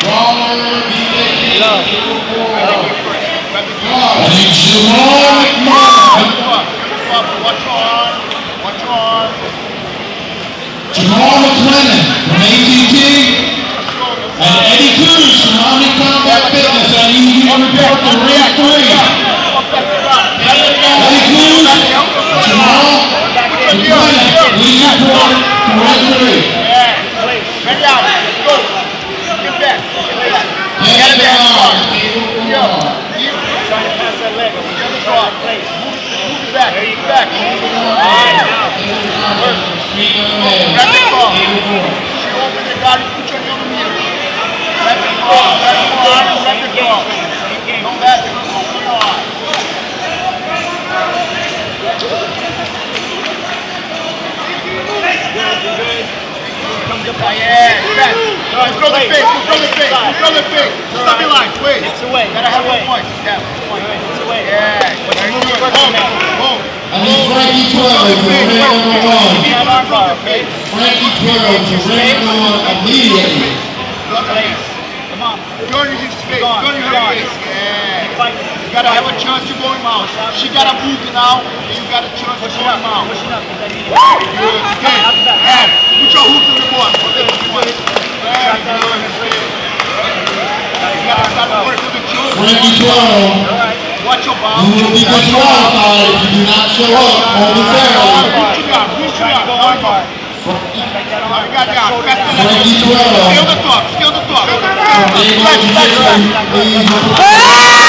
Jamal McLennan from ATT and Eddie Cruz from Omni Combat Fitness. I need you to report to ring 3. Eddie Cruz, Jamal McLennan, please report to ring 3. Ready out. Go. Get back. Get back. Trying to pass that leg. Move it back. There you go. Back. Grab the ball. She open the guard and put your knee on the mirror. Grab the ball. Grab the ball. Grab the ball. Go back. Come on. Good. Comes up. Yeah. Back. Control the face. Control the face. Control the face. Stop your line. Wait. It's away. Gotta have 1 point. Yeah. It's away. Yeah. Boom. I need Frankie 12 for ring number 1. Frankie 12 for ring number 1 immediately. Come on. Don't use his face. Don't use her face. Yeah. You gotta have a chance to go him out. She gotta move now, and you got a chance to go him out. Push it up. Good. Okay. Put your hooks on the board. You gotta start to work with the children. Frankie 12. Watch your bounce. You will be disqualified if you do not show up momentarily. Push you up. Frankie 12. Still the top. From Able Jiu-Jitsu, please report.